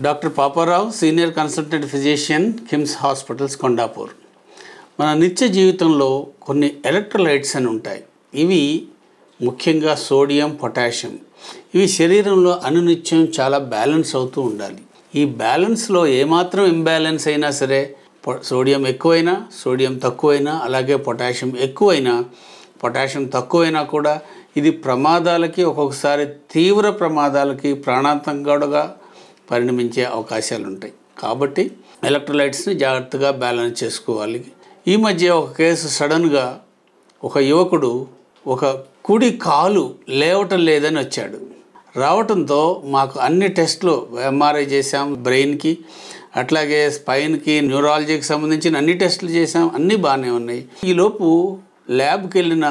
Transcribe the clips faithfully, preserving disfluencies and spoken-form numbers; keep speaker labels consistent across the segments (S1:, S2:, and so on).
S1: Doctor Paparao, senior consultant physician, KIMS hospitals, Kondapur. మన నిత్య జీవితంలో కొన్ని ఎలక్ట్రోలైట్స్ అని ఉంటాయి. ఇవి ముఖ్యంగా సోడియం, పొటాషియం. ఇవి శరీరంలో అనునిత్యం చాలా బ్యాలెన్స్ అవుతూ ఉండాలి. ఈ బ్యాలెన్స్లో ఏమాత్రం ఇంబ్యాలెన్స్ అయినా సరే, సోడియం ఎక్కువైనా, సోడియం తక్కువైనా, అలాగే పొటాషియం ఎక్కువైనా, పొటాషియం తక్కువైనా కూడా ఇది ప్రమాదాలకి, ఒక్కొక్కసారి తీవ్ర ప్రమాదాలకి, ప్రాణాంతకంగా పరిణమించే అవకాశాలు ఉంటాయి. కాబట్టి ఎలక్ట్రోలైట్స్ని జాగ్రత్తగా బ్యాలెన్స్ చేసుకోవాలి. ఈ మధ్య ఒక కేసు, సడన్గా ఒక యువకుడు ఒక కుడి కాలు లేవటం లేదని వచ్చాడు. రావటంతో మాకు అన్ని టెస్టులు ఎంఆర్ఐ చేసాం, బ్రెయిన్కి, అట్లాగే స్పైన్కి, న్యూరాలజీకి సంబంధించిన అన్ని టెస్టులు చేసాం, అన్నీ బాగానే ఉన్నాయి. ఈలోపు ల్యాబ్కి వెళ్ళిన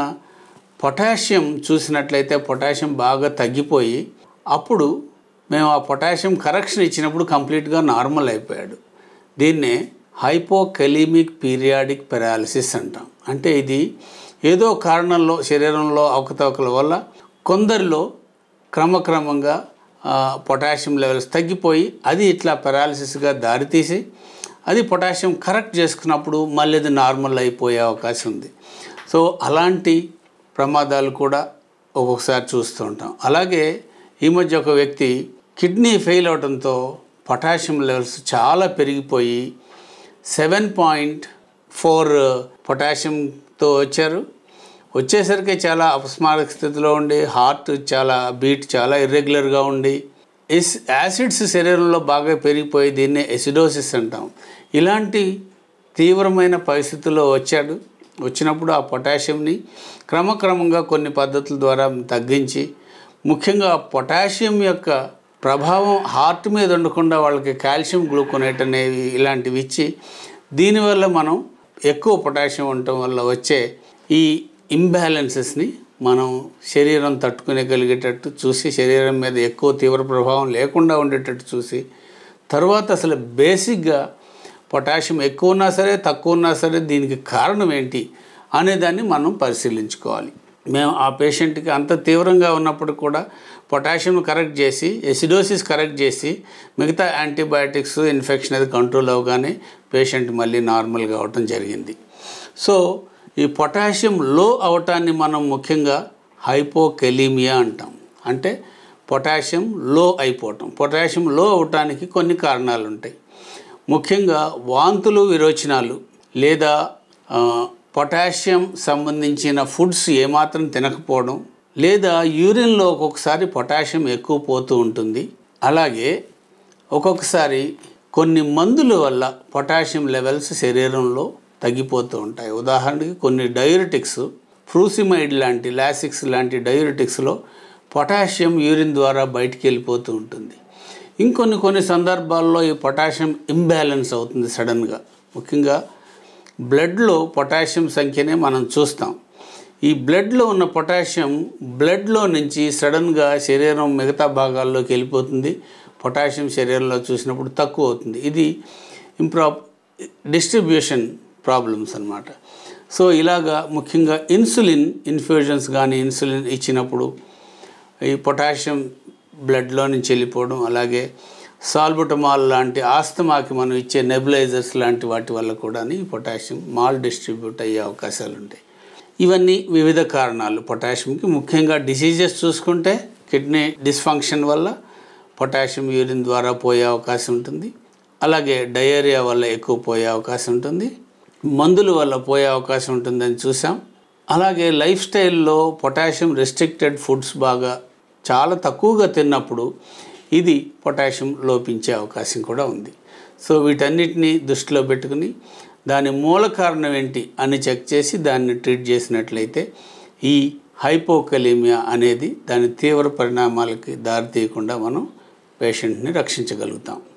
S1: పొటాషియం చూసినట్లయితే పొటాషియం బాగా తగ్గిపోయి, అప్పుడు మేము ఆ పొటాషియం కరెక్షన్ ఇచ్చినప్పుడు కంప్లీట్గా నార్మల్ అయిపోయాడు. దీన్నే హైపోకెలీమిక్ పీరియాడిక్ పెరాలిసిస్ అంటాం. అంటే ఇది ఏదో కారణంలో శరీరంలో అవకతవకల వల్ల కొందరిలో క్రమక్రమంగా పొటాషియం లెవెల్స్ తగ్గిపోయి అది ఇట్లా పెరాలిసిస్గా దారితీసి అది పొటాషియం కరెక్ట్ చేసుకున్నప్పుడు మళ్ళీ అది నార్మల్ అయిపోయే అవకాశం ఉంది. సో అలాంటి ప్రమాదాలు కూడా ఒక్కొక్కసారి చూస్తూ ఉంటాం. అలాగే ఈ మధ్య ఒక వ్యక్తి కిడ్నీ ఫెయిల్ అవడంతో పొటాషియం లెవెల్స్ చాలా పెరిగిపోయి సెవెన్ పాయింట్ ఫోర్ పొటాషియంతో వచ్చారు. వచ్చేసరికి చాలా అపస్మారక స్థితిలో ఉండి, హార్ట్ చాలా బీట్ చాలా ఇర్రెగ్యులర్గా ఉండి, ఎస్ యాసిడ్స్ శరీరంలో బాగా పెరిగిపోయి దీన్నే ఎసిడోసిస్ అంటాం. ఇలాంటి తీవ్రమైన పరిస్థితుల్లో వచ్చాడు. వచ్చినప్పుడు ఆ పొటాషియంని క్రమక్రమంగా కొన్ని పద్ధతుల ద్వారా తగ్గించి, ముఖ్యంగా పొటాషియం యొక్క ప్రభావం హార్ట్ మీద ఉండకుండా వాళ్ళకి కాల్షియం గ్లూకోనేట్ అనేవి ఇలాంటివి ఇచ్చి, దీనివల్ల మనం ఎక్కువ పొటాషియం ఉండటం వల్ల వచ్చే ఈ ఇంబ్యాలెన్సెస్ని మనం శరీరం తట్టుకునేగలిగేటట్టు చూసి, శరీరం మీద ఎక్కువ తీవ్ర ప్రభావం లేకుండా ఉండేటట్టు చూసి, తర్వాత అసలు బేసిక్గా పొటాషియం ఎక్కువ ఉన్నా సరే తక్కువ ఉన్నా సరే దీనికి కారణం ఏంటి అనేదాన్ని మనం పరిశీలించుకోవాలి. మేము ఆ పేషెంట్కి అంత తీవ్రంగా ఉన్నప్పుడు కూడా పొటాషియం కరెక్ట్ చేసి, ఎసిడోసిస్ కరెక్ట్ చేసి, మిగతా యాంటీబయాటిక్స్ ఇన్ఫెక్షన్ అది కంట్రోల్ అవగానే పేషెంట్ మళ్ళీ నార్మల్గా అవటం జరిగింది. సో ఈ పొటాషియం లో అవటాన్ని మనం ముఖ్యంగా హైపోకెలీమియా అంటాం. అంటే పొటాషియం లో అయిపోవటం. పొటాషియం లో అవటానికి కొన్ని కారణాలు ఉంటాయి. ముఖ్యంగా వాంతులు, విరోచనాలు, లేదా పొటాషియం సంబంధించిన ఫుడ్స్ ఏమాత్రం తినకపోవడం, లేదా యూరిన్లో ఒక్కొక్కసారి పొటాషియం ఎక్కువ పోతూ ఉంటుంది. అలాగే ఒక్కొక్కసారి కొన్ని మందుల వల్ల పొటాషియం లెవెల్స్ శరీరంలో తగ్గిపోతూ ఉంటాయి. ఉదాహరణకి కొన్ని డయూరిటిక్స్, ఫ్రూసిమైడ్ లాంటి, లాసిక్స్ లాంటి డయూరిటిక్స్లో పొటాషియం యూరిన్ ద్వారా బయటికి వెళ్ళిపోతూ ఉంటుంది. ఇంకొన్ని కొన్ని సందర్భాల్లో ఈ పొటాషియం ఇంబ్యాలెన్స్ అవుతుంది సడన్గా. ముఖ్యంగా బ్లడ్లో పొటాషియం సంఖ్యనే మనం చూస్తాం. ఈ బ్లడ్లో ఉన్న పొటాషియం బ్లడ్లో నుంచి సడన్గా శరీరం మిగతా భాగాల్లోకి వెళ్ళిపోతుంది. పొటాషియం శరీరంలో చూసినప్పుడు తక్కువ అవుతుంది. ఇది ఇంప్రా డిస్ట్రిబ్యూషన్ ప్రాబ్లమ్స్ అన్నమాట. సో ఇలాగా ముఖ్యంగా ఇన్సులిన్ ఇన్ఫ్యూజన్స్ కానీ ఇన్సులిన్ ఇచ్చినప్పుడు ఈ పొటాషియం బ్లడ్లో నుంచి వెళ్ళిపోవడం, అలాగే సాల్బుటమాల్ లాంటి ఆస్తమాకి మనం ఇచ్చే నెబులైజర్స్ లాంటి వాటి వల్ల కూడా ఈ పొటాషియం మాల్ డిస్ట్రిబ్యూట్ అయ్యే అవకాశాలు ఉంటాయి. ఇవన్నీ వివిధ కారణాలు పొటాషియంకి. ముఖ్యంగా డిసీజెస్ చూసుకుంటే కిడ్నీ డిస్ఫంక్షన్ వల్ల పొటాషియం యూరిన్ ద్వారా పోయే అవకాశం ఉంటుంది. అలాగే డయేరియా వల్ల ఎక్కువ పోయే అవకాశం ఉంటుంది. మందుల వల్ల పోయే అవకాశం ఉంటుందని చూసాం. అలాగే లైఫ్ స్టైల్లో పొటాషియం రెస్ట్రిక్టెడ్ ఫుడ్స్ బాగా చాలా తక్కువగా తిన్నప్పుడు ఇది పొటాషియం లోపించే అవకాశం కూడా ఉంది. సో వీటన్నిటిని దృష్టిలో పెట్టుకుని దాని మూల కారణం ఏంటి అని చెక్ చేసి దాన్ని ట్రీట్ చేసినట్లయితే ఈ హైపోకలీమియా అనేది దాని తీవ్ర పరిణామాలకి దారితీయకుండా మనం పేషెంట్ని రక్షించగలుగుతాం.